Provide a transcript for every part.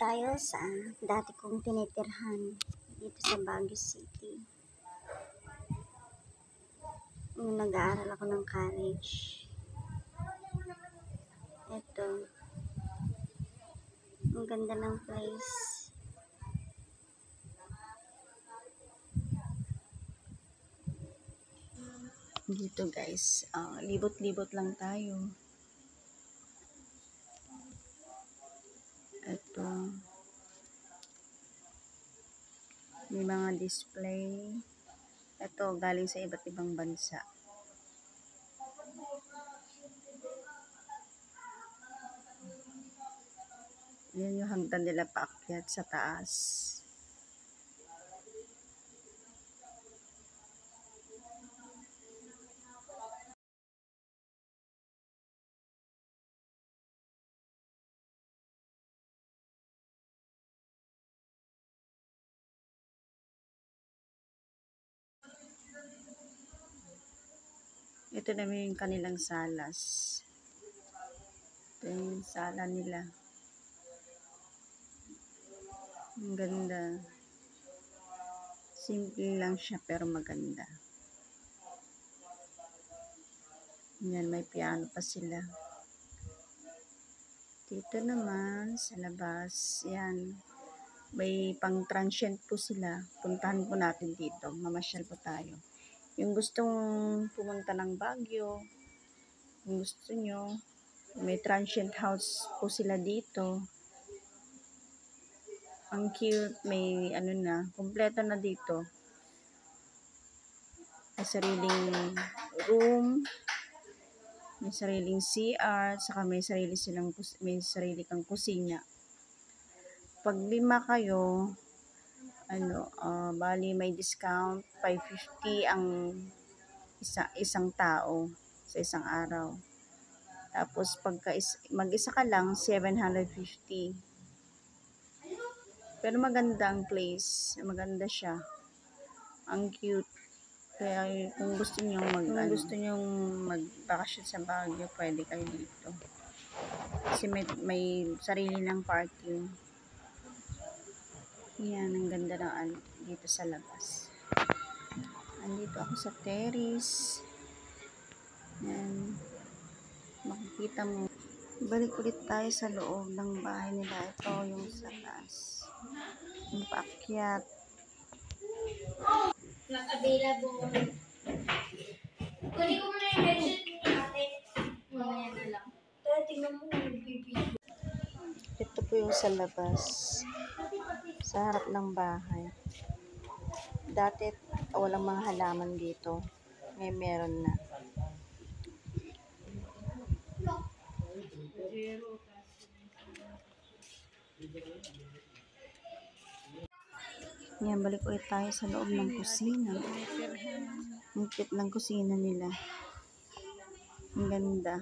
tayo sa dati kong tinitirhan dito sa Baguio City. Nung nag-aaral ako ng college. Ito. Ang ganda ng place. Dito guys, libot-libot lang tayo. Ito. May mga display. Ito, galing sa iba't ibang bansa. Yan yung hagdan nila paakyat sa taas. Ito naman yung kanilang salas. Ito yung sala nila. Ang ganda. Simple lang siya pero maganda. Yan, may piano pa sila. Dito naman sa labas, yan. May pang transient po sila. Puntahan po natin dito. Mamasyal po tayo. Yung gustong pumunta ng Baguio, kung gusto nyo, may transient house po sila dito. Ang cute, may ano na, kompleto na dito. May sariling room, may sariling CR, saka may sarili kang kusina. Pag 5 kayo, bali may discount, 550 ang isang tao sa isang araw. Tapos mag-isa ka lang, 750. Pero maganda ang place, maganda siya. Ang cute. Kaya kung gusto niyo magbakasyon sa Baguio, pwede kayo dito. Kasi may sarili ng parking. Yan, ang ganda ng dito sa labas. Andito ako sa terrace. Yan. Makikita mo. Balik ulit tayo sa loob ng bahay nila. Ito yung sa taas. Yung paakyat. Not available. Kunin ko muna yung headset ni ate. Mamaya na lang. Tara, tingnan mo yung video. Ito po yung sa labas. Sa harap ng bahay. Dati walang mga halaman dito. Ngayon meron na. Yan, balik ulit tayo sa loob ng kusina. Ang cute ng kusina nila. Ang ganda.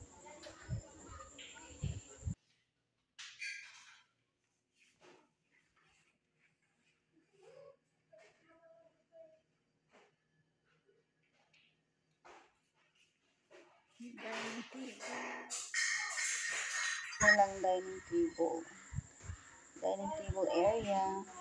Dining table. Walang dining table. Dining table area.